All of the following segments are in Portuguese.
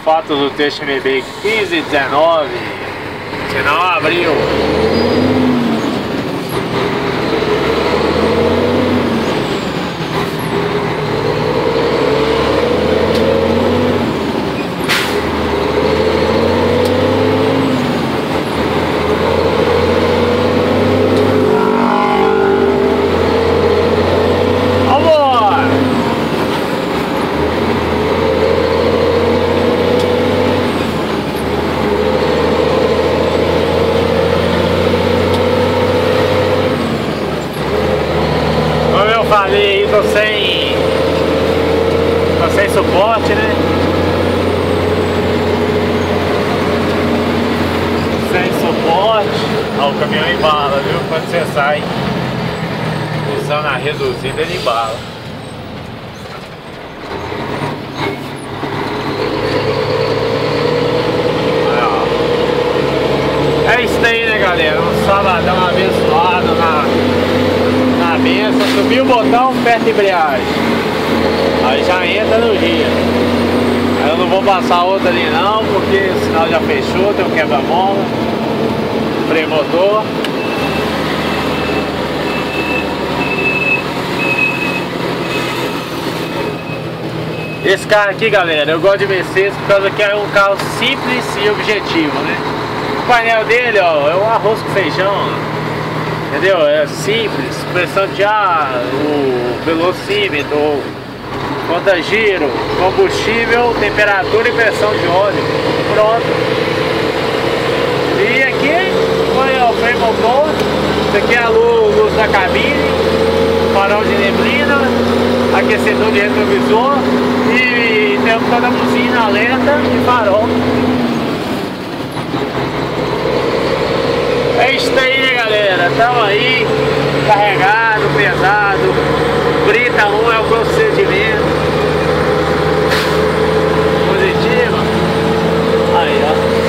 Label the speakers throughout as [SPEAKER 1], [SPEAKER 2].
[SPEAKER 1] Foto do TXMB 1519. Se não abriu.
[SPEAKER 2] Falei, tô sem suporte, né? Sem suporte. Ó, o caminhão embala, viu? Quando você sai usando a reduzida, ele embala. É isso aí, né, galera? Um sabadão abençoado na mesa. Subir o botão, aperta a embreagem. Aí já entra no dia. Aí eu não vou passar outra ali não, porque o sinal já fechou, tem um quebra-mola, freio motor. Esse carro aqui, galera, eu gosto de Mercedes por causa que é um carro simples e objetivo, né? O painel dele, ó, é um arroz com feijão, entendeu? É simples, pressão de ar, o velocímetro, conta giro, combustível, temperatura e pressão de óleo, pronto. E aqui foi o freio motor, isso aqui é a luz da cabine, farol de neblina, aquecedor de retrovisor e temos toda a buzina, alerta e farol. É isso aí, né, galera? Estamos aí, carregado, pesado, brita 1 é o procedimento. Positivo. Aí,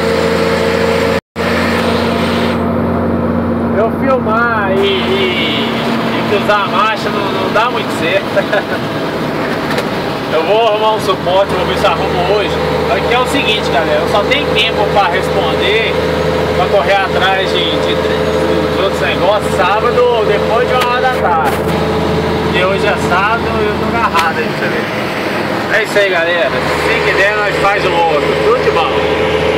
[SPEAKER 2] ó. Eu filmar e cruzar a marcha não dá muito certo. Eu vou arrumar um suporte, vou ver se arrumo hoje. Aqui é o seguinte, galera, eu só tenho tempo para responder, para correr atrás dos outros negócios sábado depois de 1h da tarde. E hoje é sábado e eu tô agarrado aí pra você ver. É isso aí, galera. Se quiser nós faz o outro. Tudo de bom.